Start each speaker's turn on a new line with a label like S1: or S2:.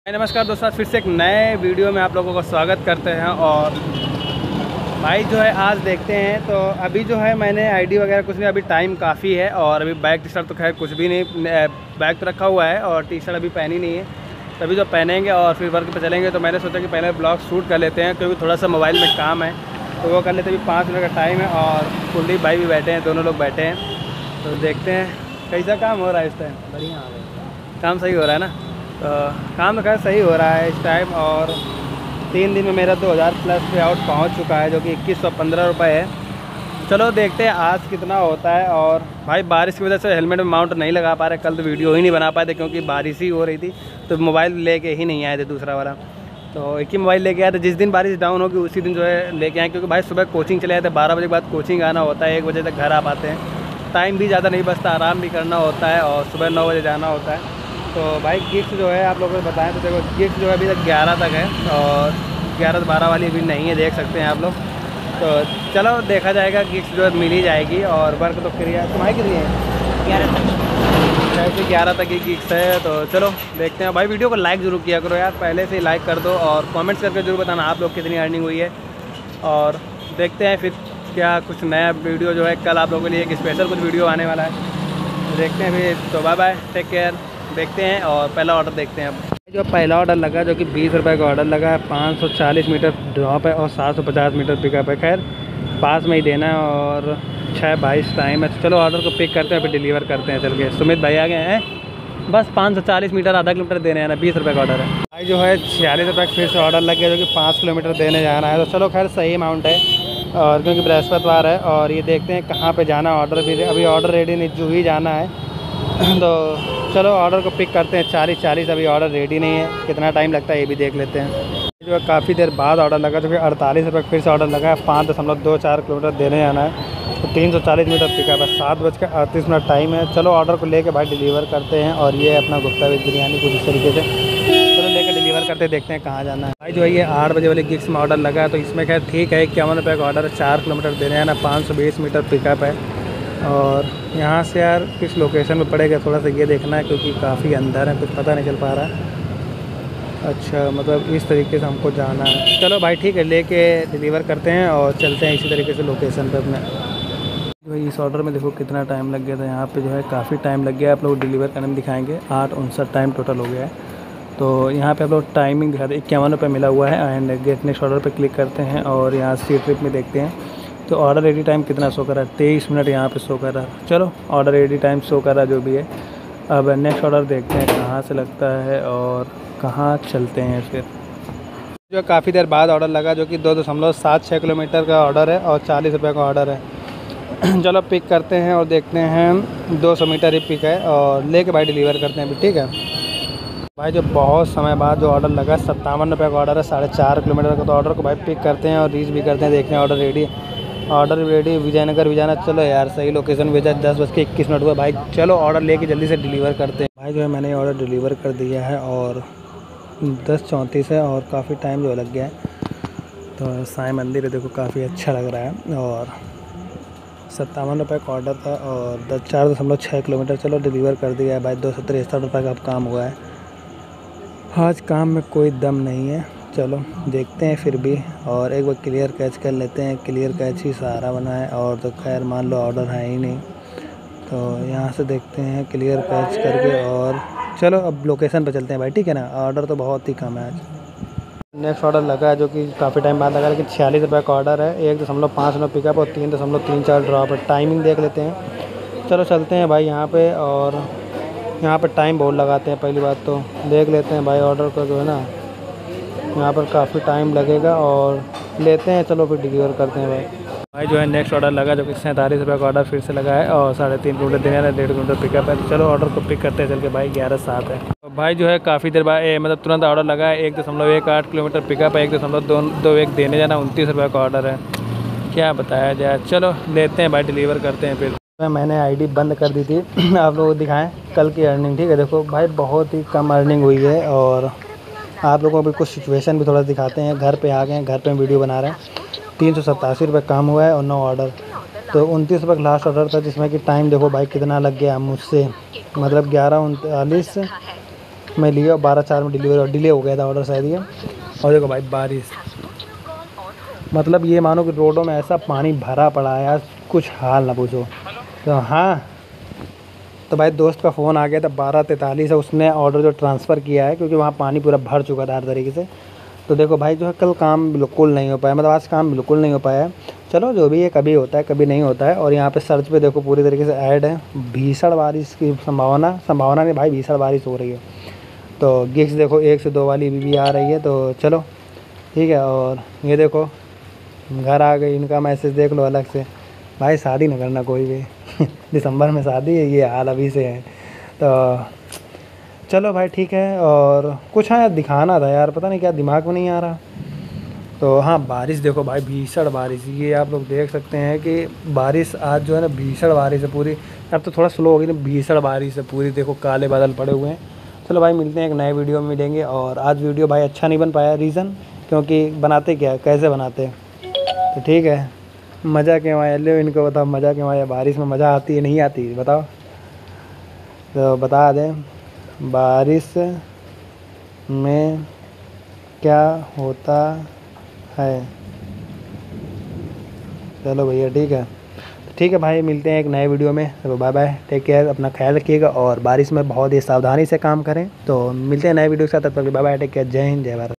S1: नमस्कार दोस्तों, फिर से एक नए वीडियो में आप लोगों का स्वागत करते हैं। और भाई जो है आज देखते हैं, तो अभी जो है मैंने आईडी वगैरह कुछ नहीं, अभी टाइम काफ़ी है और अभी बैग टी शर्ट तो खैर कुछ भी नहीं, बैग तो रखा हुआ है और टी शर्ट अभी पहनी नहीं है। तभी जो पहनेंगे और फिर वर्क पे चलेंगे, तो मैंने सोचा कि पहले ब्लॉग शूट कर लेते हैं क्योंकि थोड़ा सा मोबाइल में काम है तो वो कर लेते। अभी 5 मिनट का टाइम है और कुलदीप भाई भी बैठे हैं, दोनों लोग बैठे हैं। तो देखते हैं कैसा काम हो रहा है इस टाइम। बढ़िया काम सही हो रहा है ना? तो काम तो खैर सही हो रहा है इस टाइम। और 3 दिन में मेरा 2000 प्लस पे आउट पहुंच चुका है, जो कि 2115 रुपये है। चलो देखते हैं आज कितना होता है। और भाई बारिश की वजह से हेलमेट में माउंट नहीं लगा पा रहे, कल तो वीडियो ही नहीं बना पाए थे क्योंकि बारिश ही हो रही थी, तो मोबाइल लेके ही नहीं आए थे दूसरा वाला। तो एक ही मोबाइल लेके आए थे, जिस दिन बारिश डाउन होगी उसी दिन जो है लेके आए, क्योंकि भाई सुबह कोचिंग चले जाते हैं, 12 बजे के बाद कोचिंग आना होता है, 1 बजे तक घर आ पाते हैं। टाइम भी ज़्यादा नहीं बचता, आराम भी करना होता है और सुबह 9 बजे जाना होता है। तो भाई गिफ्ट जो है आप लोगों को बताएं तो देखो, गिफ्ट जो है अभी तक 11 तक है और 11 से 12 वाली अभी नहीं है, देख सकते हैं आप लोग। तो चलो देखा जाएगा, गिफ्ट जो है मिल ही जाएगी। और वर्क तो क्रिया तुम्हारी कितनी है? 11 तक, ऐसे 11 तक ही गिफ्ट है। तो चलो देखते हैं। भाई वीडियो को लाइक ज़रूर किया करो यार, पहले से ही लाइक कर दो और कमेंट्स करके ज़रूर बताना आप लोग कितनी अर्निंग हुई है। और देखते हैं फिर क्या कुछ नया वीडियो जो है, कल आप लोगों के लिए एक स्पेशल कुछ वीडियो आने वाला है, देखते हैं फिर। तो बाय बाय, टेक केयर, देखते हैं। और पहला ऑर्डर देखते हैं। अब जो पहला ऑर्डर लगा, जो कि 20 रुपये का ऑर्डर लगा है, 540 मीटर ड्रॉप है और 750 मीटर पिकअप है। खैर पास में ही देना है और 6:22 टाइम है। तो चलो ऑर्डर को पिक करते हैं, फिर डिलीवर करते हैं। चल के सुमित भाई आ गए हैं, बस 540 मीटर आधा किलोमीटर देने आना, 20 रुपये का ऑर्डर है। भाई जो है 46 रुपये का फिर से ऑर्डर लग गया, जो कि 5 किलोमीटर देने जाना है। तो चलो खैर सही अमाउंट है, और क्योंकि बृहस्पतिवार है। और ये देखते हैं कहाँ पे जाना ऑर्डर, भी अभी ऑर्डर रेडी नहीं, जो ही जाना है। तो चलो ऑर्डर को पिक करते हैं। 40 अभी ऑर्डर रेडी नहीं है, कितना टाइम लगता है ये भी देख लेते हैं। जो है काफ़ी देर बाद ऑर्डर लगा, जो कि 48 रुपये फिर से ऑर्डर लगा है, 5.24 किलोमीटर देने जाना है। तो 340 मीटर पिकअप है, 7:38 टाइम है। चलो ऑर्डर को लेके भाई डिलीवर करते हैं। और ये अपना गुप्ता वेज बिरयानी कुछ इस तरीके से, चलो लेकर डिलीवर करते हैं, देखते हैं कहाँ जाना है। भाई जो है ये 8 बजे वाले गिग्स में ऑर्डर लगा है, तो इसमें खैर ठीक है, 51 रुपये का ऑर्डर है, 4 किलोमीटर देने जाना, 520 मीटर पिकअप है। और यहाँ से यार किस लोकेशन में पड़ेगा थोड़ा सा ये देखना है, क्योंकि काफ़ी अंदर है, कुछ पता नहीं चल पा रहा है। अच्छा मतलब इस तरीके से हमको जाना है। चलो भाई ठीक है, लेके डिलीवर करते हैं और चलते हैं इसी तरीके से लोकेशन पे अपने। जो है इस ऑर्डर में देखो कितना टाइम लग गया था, यहाँ पे जो है काफ़ी टाइम लग गया। आप लोग डिलीवर करने में दिखाएंगे 8:59 टाइम टोटल हो गया है। तो यहाँ पे आप लोग टाइमिंग दिखा दें, 51 रुपये मिला हुआ है। एंड गेट नेक्स्ट ऑर्डर पे क्लिक करते हैं और यहाँ सी ट्रिप में देखते हैं तो ऑर्डर रेडी टाइम कितना शो कर रहा है, 23 मिनट यहाँ पे शो कर रहा है। चलो ऑर्डर रेडी टाइम शो कर रहा है जो भी है। अब नेक्स्ट ऑर्डर देखते हैं कहाँ से लगता है और कहाँ चलते हैं फिर। जो काफ़ी देर बाद ऑर्डर लगा, जो कि 2.76 किलोमीटर का ऑर्डर है और 40 रुपये का ऑर्डर है। चलो पिक करते हैं और देखते हैं, 200 मीटर ही पिक है और लेके भाई डिलीवर करते हैं अभी, ठीक है। भाई जो बहुत समय बाद जो ऑर्डर लगा, 57 रुपये का ऑर्डर है, 4.5 किलोमीटर का। तो ऑर्डर को भाई पिक करते हैं और रीच भी करते हैं, देखते हैं ऑर्डर रेडी है। ऑर्डर रेडी, विजयनगर विजाना। चलो यार सही लोकेशन भेजा, 10:21 हुआ भाई। चलो ऑर्डर लेके जल्दी से डिलीवर करते हैं। भाई जो है मैंने ऑर्डर डिलीवर कर दिया है और 10:34 है और काफ़ी टाइम जो लग गया है। तो साईं मंदिर है, देखो काफ़ी अच्छा लग रहा है। और 57 रुपये का ऑर्डर था और 4.6 किलोमीटर। चलो डिलीवर कर दिया है भाई, 263 रुपये का अब काम हुआ है। आज काम में कोई दम नहीं है, चलो देखते हैं फिर भी। और एक बार क्लियर कैच कर लेते हैं, क्लियर कैच ही सहारा बना है। और तो खैर मान लो ऑर्डर है ही नहीं, तो यहाँ से देखते हैं क्लियर कैच करके। और चलो अब लोकेशन पर चलते हैं भाई, ठीक है ना। ऑर्डर तो बहुत ही कम है आज। नेक्स्ट ऑर्डर लगा है, जो कि काफ़ी टाइम बाद लगा, लेकिन 46 रुपये का ऑर्डर है, 1.59 पिकअप और 3.34 ड्रॉप है। टाइमिंग देख लेते हैं, चलो चलते हैं भाई यहाँ पे। और यहाँ पर टाइम बहुत लगाते हैं, पहली बात तो देख लेते हैं भाई ऑर्डर को, जो है ना यहाँ पर काफ़ी टाइम लगेगा और लेते हैं। चलो फिर डिलीवर करते हैं भाई जो है नेक्स्ट ऑर्डर लगा, जो कि 47 रुपये का ऑर्डर फिर से लगा है और 3.5 किलोमीटर देने है, 1.5 किलोमीटर पिकअप है। तो चलो ऑर्डर को पिक करते हैं चल के भाई, 11:07 है। तो भाई जो है काफ़ी देर बाद मतलब तुरंत ऑर्डर लगा है, 1.18 किलोमीटर पिकअप है, 1.21 देने जाना, 29 रुपये का ऑर्डर है। क्या बताया जाए, चलो लेते हैं भाई, डिलीवर करते हैं फिर। मैंने आईडी बंद कर दी थी, आप लोगों को दिखाएं कल की अर्निंग, ठीक है। देखो भाई बहुत ही कम अर्निंग हुई है और आप लोगों को भी कुछ सिचुएशन भी थोड़ा दिखाते हैं। घर पे आ गए हैं, घर पे वीडियो बना रहे हैं। 387 रुपये काम हुआ है और 9 ऑर्डर, तो 29 रुपये का लास्ट ऑर्डर था, जिसमें कि टाइम देखो भाई कितना लग गया मुझसे, मतलब 11:39 मैं लिया 12/4 में डिले हो गया था ऑर्डर शायद ये। और देखो भाई बारिश, मतलब ये मानो कि रोडों में ऐसा पानी भरा पड़ा है यार, कुछ हाल ना पूछो। तो हाँ, तो भाई दोस्त का फ़ोन आ गया था 12:43 है, उसने ऑर्डर जो ट्रांसफ़र किया है क्योंकि वहाँ पानी पूरा भर चुका था हर तरीके से। तो देखो भाई जो है कल काम बिल्कुल नहीं हो पाया, मतलब आज काम बिल्कुल नहीं हो पाया है। चलो जो भी है, कभी होता है कभी नहीं होता है। और यहाँ पे सर्च पे देखो पूरी तरीके से ऐड है, भीषण बारिश की संभावना नहीं भाई, भीषण बारिश हो रही है। तो गिग्स देखो 1 से 2 वाली भी आ रही है। तो चलो ठीक है। और ये देखो घर आ गई, इनका मैसेज देख लो अलग से, भाई शादी ना करना कोई भी दिसंबर में शादी है, ये हाल अभी से है। तो चलो भाई ठीक है। और कुछ हाँ दिखाना था यार, पता नहीं क्या दिमाग में नहीं आ रहा। तो हाँ बारिश देखो भाई, भीषण बारिश, ये आप लोग देख सकते हैं कि बारिश आज जो है ना भीषण बारिश है पूरी। अब तो थोड़ा स्लो हो गई ना, भीषण बारिश है पूरी, देखो काले बादल पड़े हुए हैं। चलो भाई मिलते हैं एक नए वीडियो में मिलेंगे। और आज वीडियो भाई अच्छा नहीं बन पाया, रीज़न क्योंकि बनाते क्या कैसे बनाते, तो ठीक है। मज़ा क्यों आया, ले इनको बताओ मज़ा क्यों आया, बारिश में मज़ा आती है नहीं आती बताओ। तो बता दें बारिश में क्या होता है। चलो भैया ठीक है भाई, मिलते हैं एक नए वीडियो में। तो बाय बाय, टेक केयर, अपना ख्याल रखिएगा और बारिश में बहुत ही सावधानी से काम करें। तो मिलते हैं नए वीडियो के साथ, तब तक बाय बाय, टेक केयर, जय हिंद जय भारत।